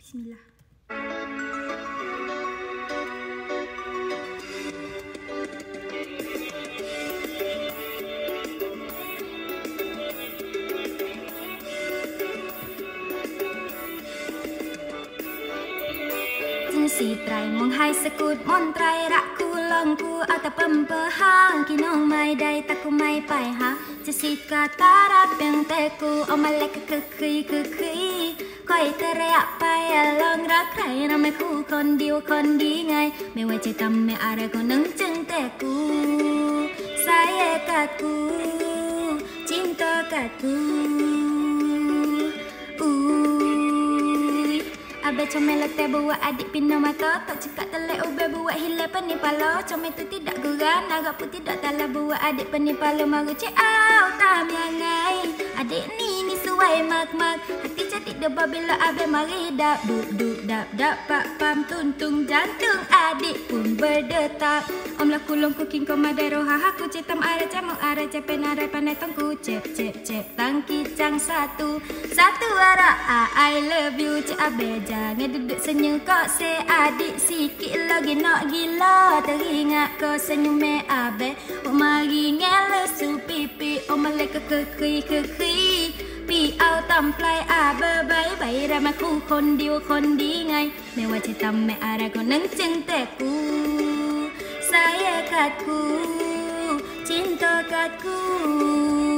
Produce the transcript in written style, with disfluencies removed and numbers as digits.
Bismillah. Si trai mong hai sekut mon trai rak ku long ku ata pempehang kinong mai dai taku mai pai ha jesit kata rap yang teku omalek ke khi koi teriak pai long rak krai na me ku kon diu kon di ngai me wai che tam me are ko nang cheng teku saya katku cinta katku Abe comel te buat adik pina mata tak cekak telek ube buat hilai penipalo comel tu tidak geran agak pun tidak talah buat adik penipalo maru cek au tam yangai adik ni suai mak hati cantik deba bila abe mari dap duk dap pak pam tuntung jantung adik pun berdetak om laku long cooking komada roha aku cetam ara camu ara cepen ara panai tongku cep tang kicang satu ara I love you cek abe jangan duduk senyum kau se adik sikit lagi nak gila teringat kau senyum me abe mari ngele su pipi malek ke khi pi au tam fly abe bai ramai ku kon di ngai me wa che tam me ara ko nang cheng te ku saya katku cinta katku